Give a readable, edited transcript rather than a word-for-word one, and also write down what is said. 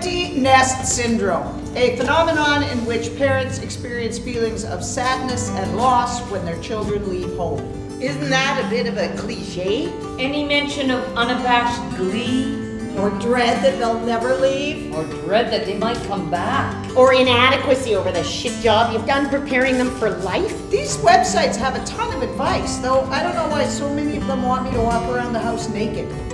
Empty nest syndrome, a phenomenon in which parents experience feelings of sadness and loss when their children leave home. Isn't that a bit of a cliche? Any mention of unabashed glee? Or dread that they'll never leave? Or dread that they might come back? Or inadequacy over the shit job you've done preparing them for life? These websites have a ton of advice, though I don't know why so many of them want me to walk around the house naked.